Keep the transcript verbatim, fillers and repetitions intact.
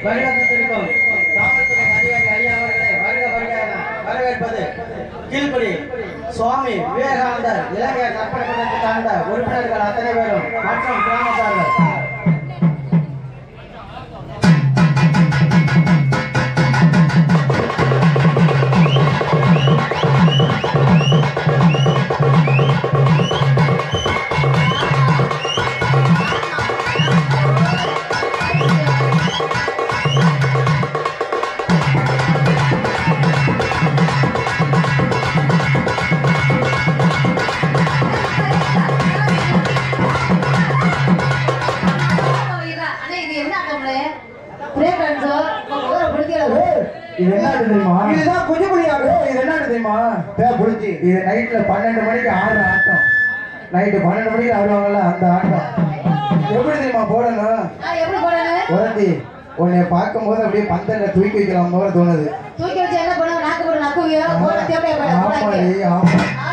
வருடத்திற்கும் காவல்துறை அதிகாரி ஐயா அவர்களை வருக வருக வரவேற்பது கீழ்படி சுவாமி விவேகானந்தர் இளைஞர் நற்பணி மன்றத்தை சார்ந்த உறுப்பினர்கள் அத்தனை பேரும் மற்றும் கிராமத்தார்கள். இது என்ன தெரியுமா? இதுதான் கொஞ்சம் புளியாகு. இது என்ன தெரியுமா? பே புளிச்சி. இது நைட்ல பன்னெண்டு மணிக்கு ஆடுற ஆட்டம். நைட்டு பன்னெண்டு மணிக்கு ஆடுவாங்கல்ல அந்த ஆட்டம். எப்படி தெரியுமா போடணும்? எப்படி போடணும்? ஒரத்தி உன்னை பார்க்கும்போது அப்படியே பந்தல்ல தூக்கி வைக்கலாம் போல தோணுது. தூக்கி வச்சு என்ன பண்ணுவோம்? நாக்கு போட்டு நக்குவியோ போட தேவையா? ஆமாடி ஆமா.